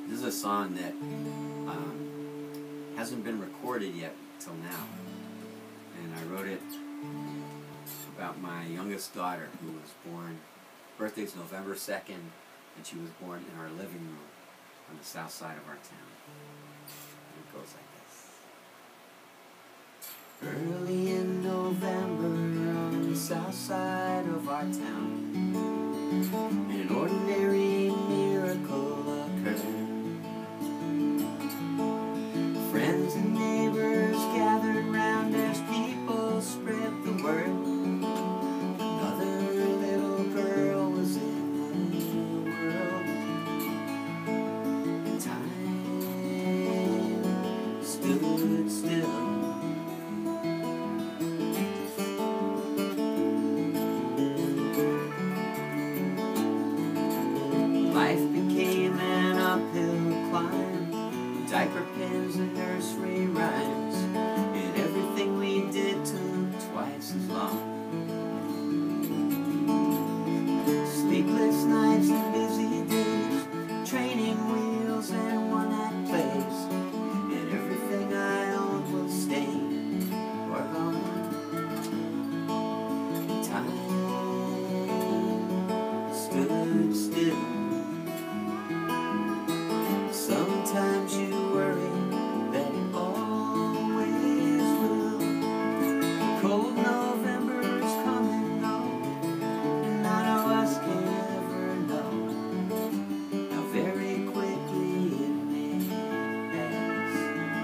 This is a song that hasn't been recorded yet till now, and I wrote it about my youngest daughter, who was born, birthday's November 2nd, and she was born in our living room on the south side of our town. And it goes like this. Early in November on the south side of our town, an ordinary miracle occurred. Friends and neighbors gathered round as people spread the word. Another little girl was in the world, and time stood still. Life became an uphill climb, diaper pins and nursery rhymes, and everything we did took twice as long. Sleepless nights and busy days, training wheels and one-act plays, and everything I owned was stained or gone. And time stood still. Sometimes you worry that it always will. Cold November is coming, no, and none of us can ever know how very quickly it may pass.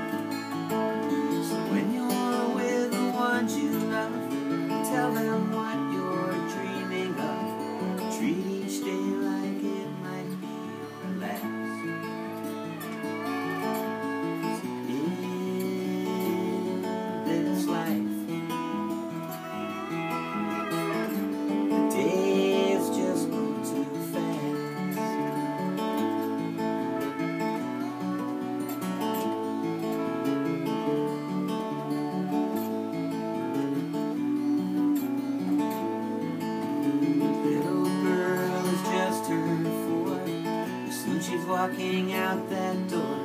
So when you're with the ones you love, tell them what you're dreaming of. Treat each day like it might be your last. She's walking out that door.